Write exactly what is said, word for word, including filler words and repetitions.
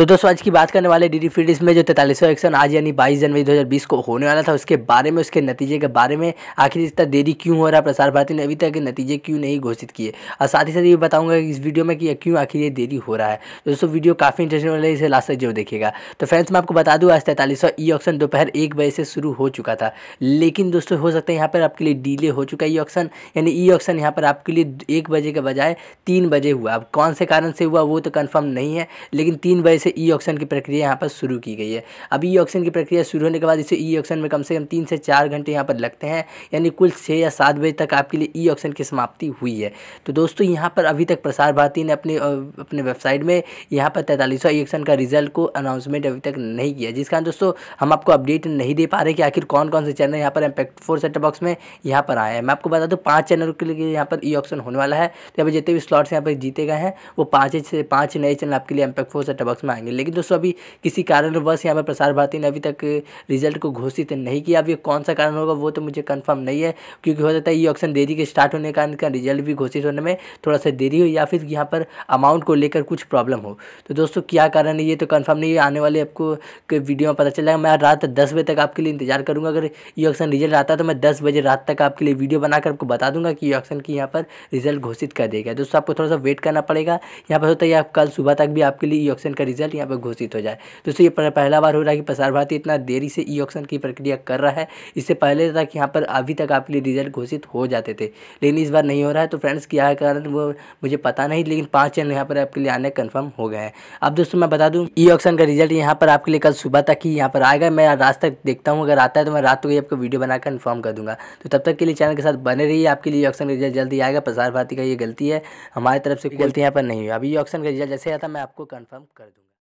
तो दोस्तों आज की बात करने वाले डी डी फ्रीडीज में जो तैंतालीसवां एक्शन आज यानी बाईस जनवरी दो हज़ार बीस को होने वाला था उसके बारे में, उसके नतीजे के बारे में, आखिर इतना देरी क्यों हो रहा है, प्रसार भारती ने अभी तक नतीजे क्यों नहीं घोषित किए, और साथ ही साथ ये बताऊंगा इस वीडियो में कि क्यों आखिर ये देरी हो रहा है। तो दोस्तों वीडियो काफ़ी इंटरेस्टिंग वाला है, इसे लास्ट तक जरूर देखिएगा। तो फ्रेंड्स मैं आपको बता दूँ आज तैंतालीसवां ई ऑक्शन दोपहर एक बजे से शुरू हो चुका था, लेकिन दोस्तों हो सकता है यहाँ पर आपके लिए डिले हो चुका है ई ऑक्शन, यानी ई ऑक्शन यहाँ पर आपके लिए एक बजे के बजाय तीन बजे हुआ। अब कौन से कारण से हुआ वो तो कन्फर्म नहीं है, लेकिन तीन बजे से ई ऑक्शन की प्रक्रिया यहाँ पर शुरू की गई है। अब ई ऑक्शन की प्रक्रिया शुरू होने के बाद इसे ई ऑक्शन में कम से कम तीन से चार घंटे यहाँ पर लगते हैं, यानी कुल छः या सात बजे तक आपके लिए ई ऑक्शन की समाप्ति हुई है। तो दोस्तों यहाँ पर अभी तक प्रसार भारती ने अपने अपने वेबसाइट में यहाँ पर तैंतालीसवां ई ऑक्शन का रिजल्ट को अनाउंसमेंट अभी तक नहीं किया, जिस कारण दोस्तों हम आपको अपडेट नहीं दे पा रहे कि आखिर कौन कौन से चैनल यहाँ पर इम्पैक्ट फोर सेट बॉक्स में यहाँ पर आए हैं। मैं आपको बता दूँ पाँच चैनल के लिए यहाँ पर ई ऑक्शन होने वाला है। तो यहाँ पर जितने भी स्लॉट्स यहाँ पर जीते गए हैं वो पाँच से पाँच नए चैनल आपके लिए इम्पैक्ट फोर सेट बॉक्स में आएंगे। लेकिन दोस्तों अभी किसी कारणवश यहाँ पर प्रसार भारती ने अभी तक रिजल्ट को घोषित नहीं किया। अब ये कौन सा कारण होगा वो तो मुझे कंफर्म नहीं है, क्योंकि हो जाता है ये ऑक्शन देरी के स्टार्ट होने के कारण का रिजल्ट भी घोषित होने में थोड़ा सा देरी हो, या फिर यहाँ पर अमाउंट को लेकर कुछ प्रॉब्लम हो। तो दोस्तों क्या कारण है ये तो कंफर्म नहीं है, आने वाले आपको वीडियो में पता चल जाएगा। मैं रात दस बजे तक आपके लिए इंतजार करूँगा। अगर ये ऑक्शन रिजल्ट आता है तो मैं दस बजे रात तक आपके लिए वीडियो बनाकर आपको बता दूंगा कि ये ऑक्शन की यहाँ पर रिजल्ट घोषित कर देगा। दोस्तों आपको थोड़ा सा वेट करना पड़ेगा। यहाँ पर होता है आप कल सुबह तक भी आपके लिए ई ऑक्शन का रिजल्ट यहाँ पर घोषित हो जाए। दोस्तों ये पहला बार हो रहा है कि प्रसार भारती इतना देरी से ई ऑक्शन की प्रक्रिया कर रहा है। इससे पहले तक यहाँ पर अभी तक आपके लिए रिजल्ट घोषित हो जाते थे, लेकिन इस बार नहीं हो रहा है। तो फ्रेंड्स क्या है कारण वो मुझे पता नहीं, लेकिन पाँच चैनल यहाँ पर आपके लिए आने कंफर्म हो गए हैं। अब दोस्तों मैं बता दूँ ई ऑक्शन का रिजल्ट यहाँ पर आपके लिए कल सुबह तक ही यहाँ पर आएगा। मैं रात तक देखता हूँ, अगर आता है तो मैं रात को ही आपको वीडियो बनाकर इन्फॉर्म कर दूँगा। तो तब तक के लिए चैनल के साथ बने रहिए, आपके लिए ऑक्शन का रिजल्ट जल्दी आएगा। प्रसार भारती का ये गलती है, हमारी तरफ से गलती यहाँ पर नहीं हुई। अभी ऑक्शन का रिजल्ट जैसे आता मैं आपको कन्फर्म कर दूँगा।